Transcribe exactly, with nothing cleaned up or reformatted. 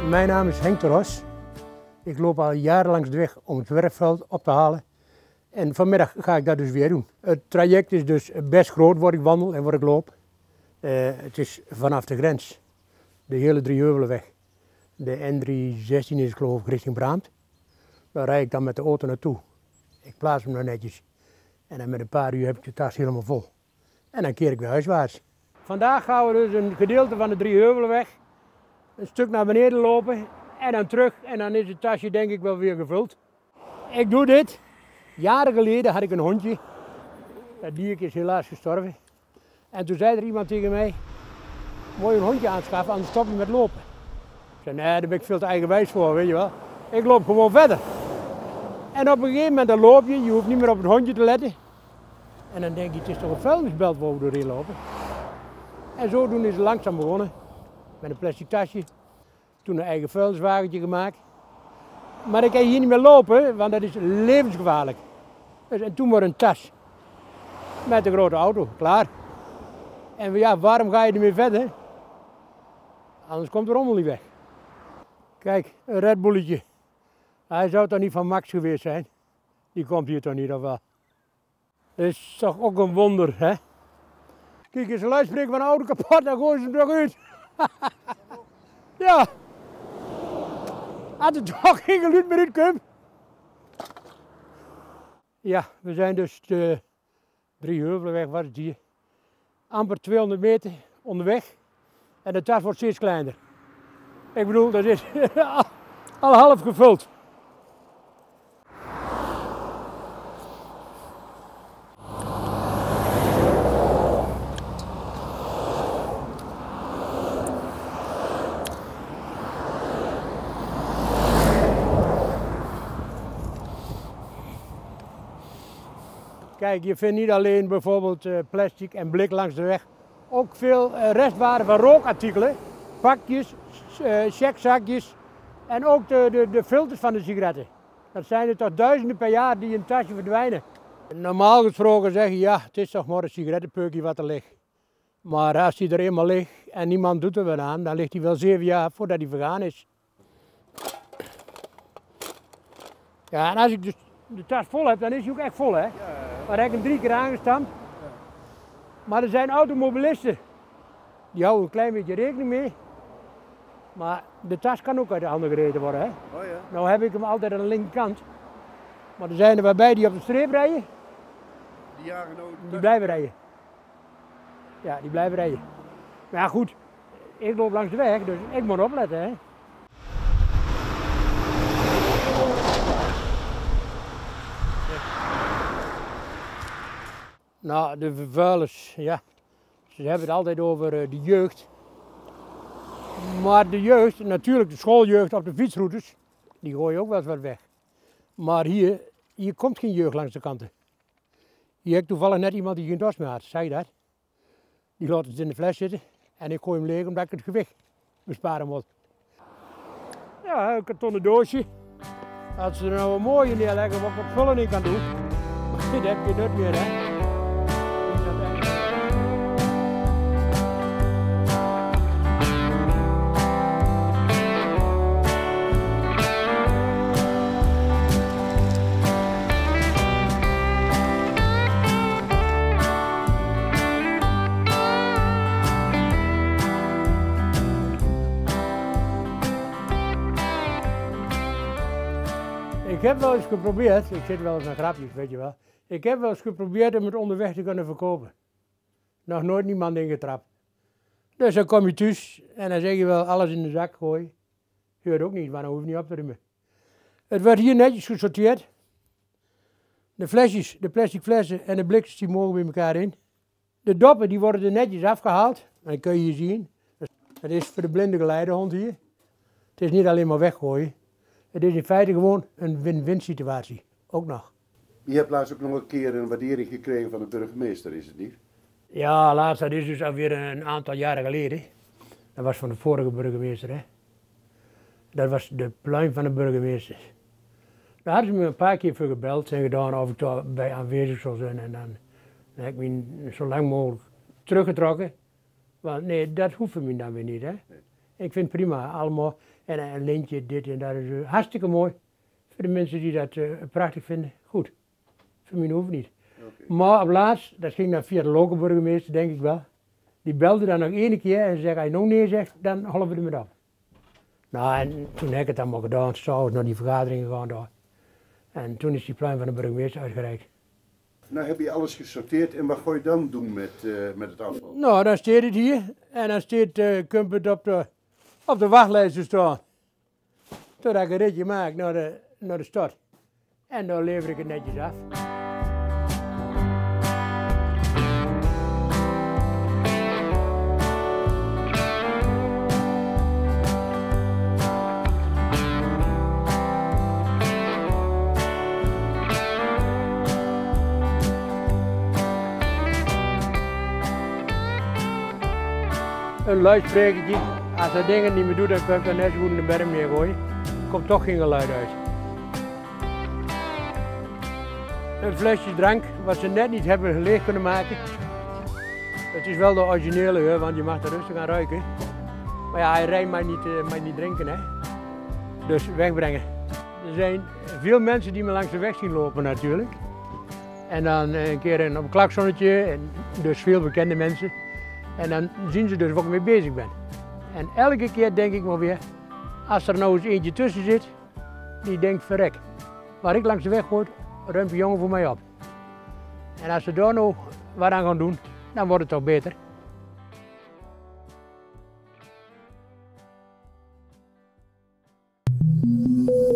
Mijn naam is Henk de Ros. Ik loop al jaren langs de weg om het zwerfveld op te halen. En vanmiddag ga ik dat dus weer doen. Het traject is dus best groot waar ik wandel en waar ik loop. Uh, het is vanaf de grens, de hele Drieheuvelenweg. De N driehonderdzestien is geloof ik richting Braamt. Daar rijd ik dan met de auto naartoe. Ik plaats hem nog netjes. En dan met een paar uur heb ik de tas helemaal vol. En dan keer ik weer huiswaarts. Vandaag gaan we dus een gedeelte van de Drieheuvelenweg een stuk naar beneden lopen en dan terug en dan is het tasje denk ik wel weer gevuld. Ik doe dit. Jaren geleden had ik een hondje. Dat diertje is helaas gestorven. En toen zei er iemand tegen mij, moet je een hondje aanschaffen, anders stop je met lopen. Ik zei, nee, daar ben ik veel te eigenwijs voor, weet je wel. Ik loop gewoon verder. En op een gegeven moment dan loop je, je hoeft niet meer op het hondje te letten. En dan denk je, het is toch een vuilnisbelt waar we doorheen lopen. En zodoende is het langzaam begonnen. Met een plastic tasje. Toen een eigen vuilniswagentje gemaakt. Maar ik kan hier niet meer lopen, want dat is levensgevaarlijk. Dus, en toen maar een tas. Met een grote auto, klaar. En ja, waarom ga je ermee verder? Anders komt de rommel niet weg. Kijk, een Red Bulletje. Hij zou toch niet van Max geweest zijn? Die komt hier toch niet of wel? Dat is toch ook een wonder, hè? Kijk, als een luidspreker van een auto kapot, dan gooien ze hem toch uit. Ja. Had er toch geen geluid meer uitkomt. Ja, we zijn dus de Drieheuvelenweg, wat is het hier? Amper tweehonderd meter onderweg. En de tas wordt steeds kleiner. Ik bedoel, dat is al half gevuld. Kijk, je vindt niet alleen bijvoorbeeld uh, plastic en blik langs de weg, ook veel uh, restwaarde van rookartikelen, pakjes, uh, checkzakjes en ook de, de, de filters van de sigaretten. Dat zijn er toch duizenden per jaar die in een tasje verdwijnen. Normaal gesproken zeggen, ja, het is toch maar een sigarettenpeukje wat er ligt. Maar als die er eenmaal ligt en niemand doet er wat aan, dan ligt hij wel zeven jaar voordat hij vergaan is. Ja, en als ik dus de tas vol heb, dan is hij ook echt vol, hè. Ja, ja, ja. Maar heb ik hem drie keer aangestampt. Ja. Maar er zijn automobilisten, die houden een klein beetje rekening mee. Maar de tas kan ook uit de handen gereden worden, hè. Oh, ja. Nou heb ik hem altijd aan de linkerkant. Maar er zijn er waarbij die op de streep rijden. Die jagen nou die blijven rijden. Ja, die blijven rijden. Maar ja, goed, ik loop langs de weg, dus ik moet opletten, hè. Nou, de vervuilers, ja, ze hebben het altijd over uh, de jeugd. Maar de jeugd, natuurlijk de schooljeugd op de fietsroutes, die gooien ook wel eens wat weg. Maar hier, hier komt geen jeugd langs de kanten. Hier heb ik toevallig net iemand die geen dos meer had, zag je dat? Die laat het in de fles zitten en ik gooi hem leeg omdat ik het gewicht besparen moet. Ja, een kartonnen doosje. Als ze er nou een mooie neerleggen waar ik wat vullen in kan doen, maar dit heb je nut meer, hè. Ik heb wel eens geprobeerd, ik zit wel eens naar grapjes, weet je wel. Ik heb wel eens geprobeerd om het onderweg te kunnen verkopen. Nog nooit niemand ingetrapt. Dus dan kom je thuis en dan zeg je wel alles in de zak gooien. Geurt ook niet, maar dan hoef je niet op te ruimen. Het wordt hier netjes gesorteerd. De flesjes, de plastic flessen en de blikjes die mogen bij elkaar in. De doppen die worden er netjes afgehaald. Dat kun je hier zien. Dat is voor de blinde geleidehond hier. Het is niet alleen maar weggooien. Het is in feite gewoon een win-win situatie, ook nog. Je hebt laatst ook nog een keer een waardering gekregen van de burgemeester, is het niet? Ja, laatst, dat is dus alweer een aantal jaren geleden. Dat was van de vorige burgemeester, hè. Dat was de pluim van de burgemeester. Daar hadden ze me een paar keer voor gebeld en gedaan of ik daar bij aanwezig zou zijn. En dan, dan heb ik me zo lang mogelijk teruggetrokken. Want nee, dat hoeft me dan weer niet, hè. Ik vind het prima, allemaal. En een lintje, dit en dat is uh, hartstikke mooi. Voor de mensen die dat uh, prachtig vinden, goed. Voor mij hoeft het niet. Okay. Maar op laatst, dat ging dan via de lokale burgemeester, denk ik wel. Die belde dan nog één keer en zei, als je nog nee zegt, dan halen we er met op. Nou, en toen heb ik het allemaal gedaan, s'avonds naar die vergadering gegaan daar. En toen is die plan van de burgemeester uitgereikt. Nou heb je alles gesorteerd en wat ga je dan doen met, uh, met het afval? Nou, dan staat het hier en dan staat uh, Kumpert op de, op de wachtlijst te staan. Totdat ik een ritje maak naar de, naar de stad. En dan lever ik het netjes af. Een luidsprekertje, als dat dingen niet meer doet, dan kan ik er net zo goed in de berm mee gooien. Er komt toch geen geluid uit. Een flesje drank, wat ze net niet hebben leeg kunnen maken. Het is wel de originele, hè, want je mag er rustig aan ruiken. Maar ja, hij rijdt maar niet, uh, maar niet drinken, hè. Dus wegbrengen. Er zijn veel mensen die me langs de weg zien lopen natuurlijk. En dan een keer een, op een klaksonnetje, en dus veel bekende mensen. En dan zien ze dus waar ik mee bezig ben. En elke keer denk ik maar weer, als er nou eens eentje tussen zit, die denkt verrek. Waar ik langs de weg hoor, ruimt een jongen voor mij op. En als ze daar nou wat aan gaan doen, dan wordt het toch beter. Thank you.